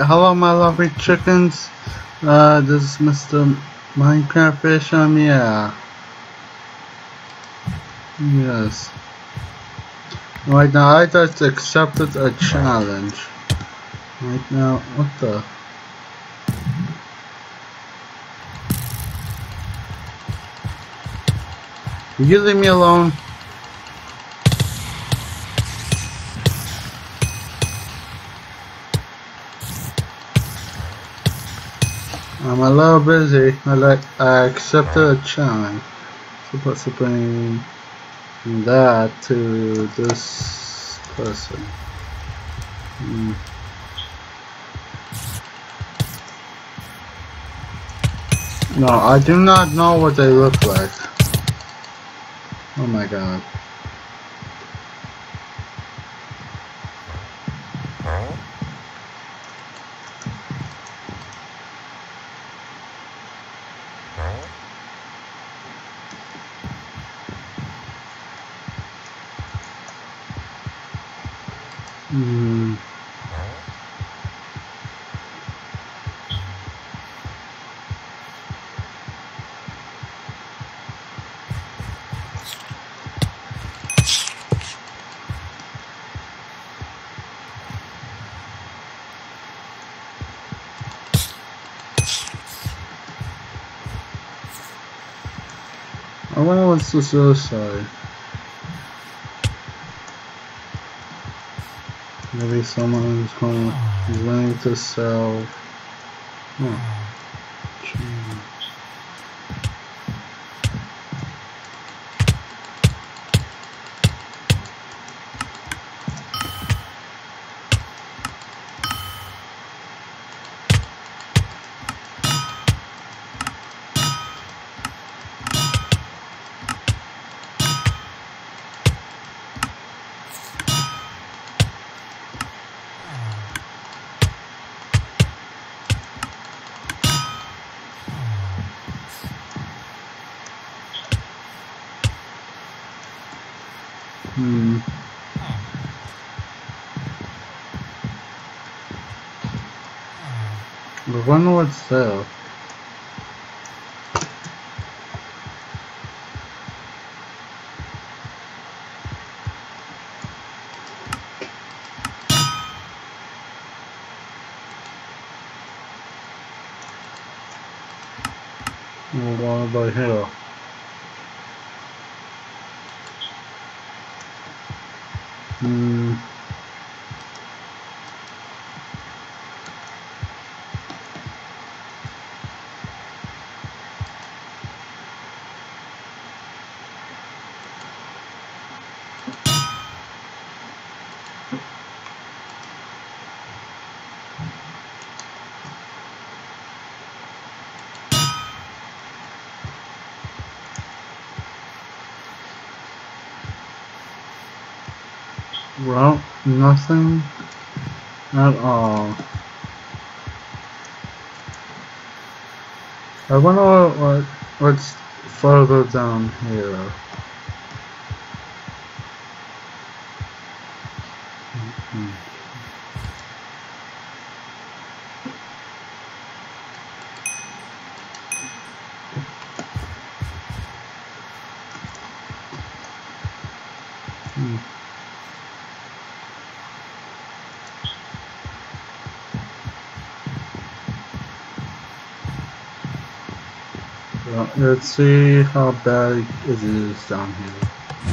Hello my lovely chickens. This is Mr. Minecraft Fish. Yeah. Yes. Right now I just accepted a challenge. Right now, what the? Will you leave me alone? I'm a little busy. I accepted a challenge. Supposed to bring that to this person. No, I do not know what they look like. Oh my god. I wonder what's this other side. Maybe someone's willing to sell. I wonder what's there. What about here? Well, nothing at all. I wonder what's further down here. Well, let's see how bad it is down here.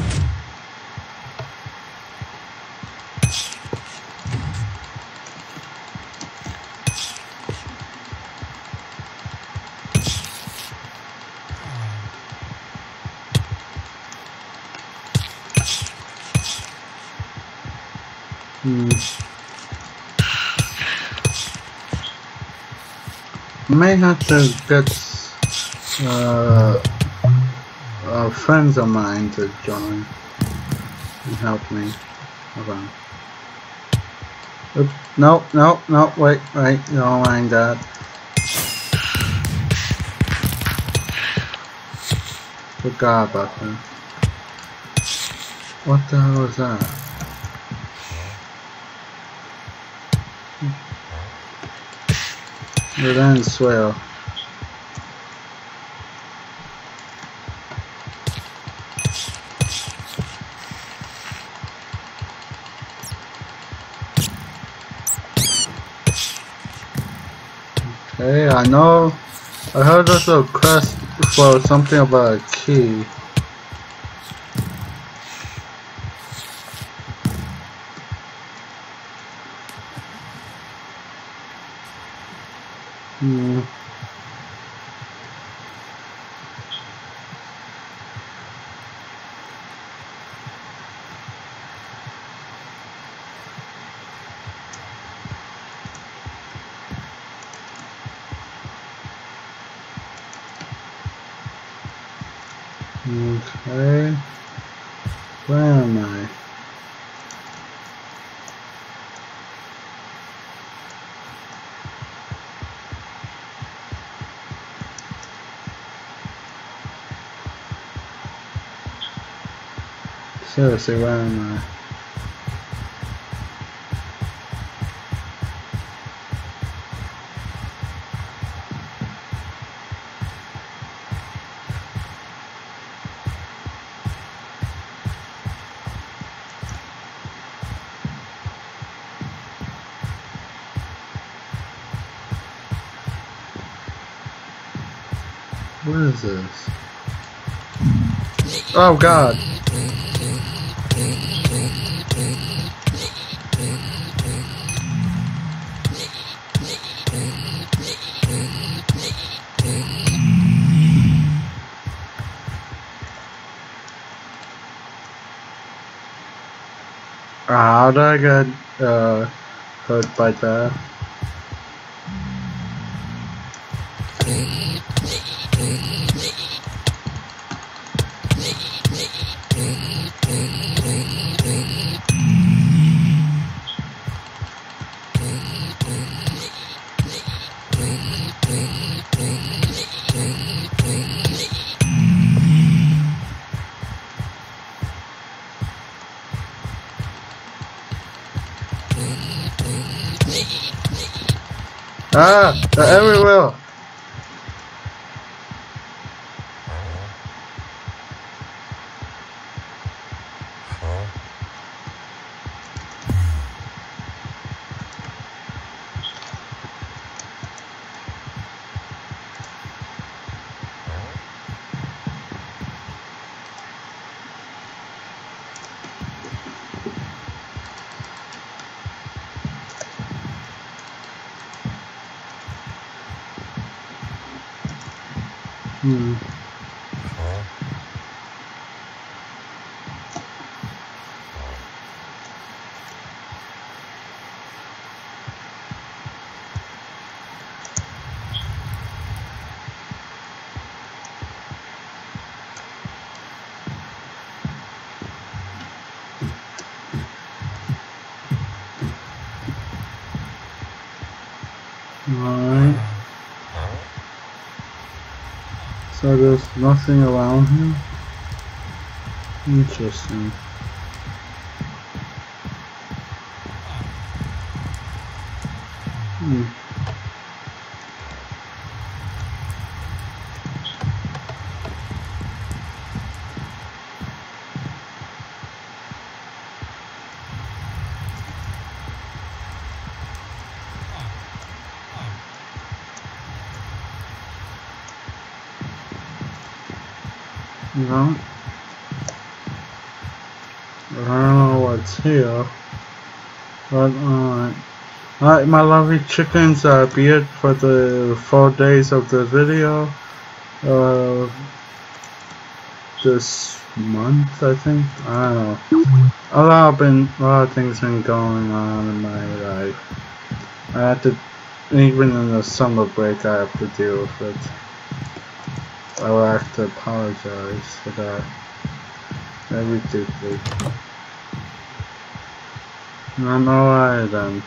May have to get friends of mine to join and help me. Hold on. Oops. No, wait, don't mind that. Forgot about that. What the hell was that? But then swell. Okay, I know. I heard there's a quest for something about a key. Okay. Where am I? Seriously, where am I? What is this? Oh God! How did I get hurt by that? Ah! They're everywhere! Alright. So there's nothing around here? Interesting. No. I don't know what's here. But alright, my lovely chickens, be it for the 4 days of the video. This month, I think. I don't know. A lot of things been going on in my life. I had to, even in the summer break, I have to deal with it. I will have to apologize for that very deeply. I'm alright then.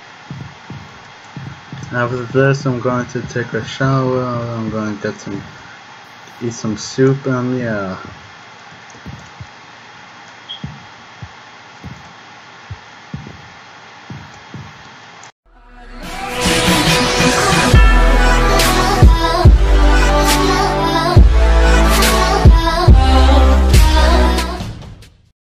After this, I'm going to take a shower. I'm going to eat some soup, and yeah.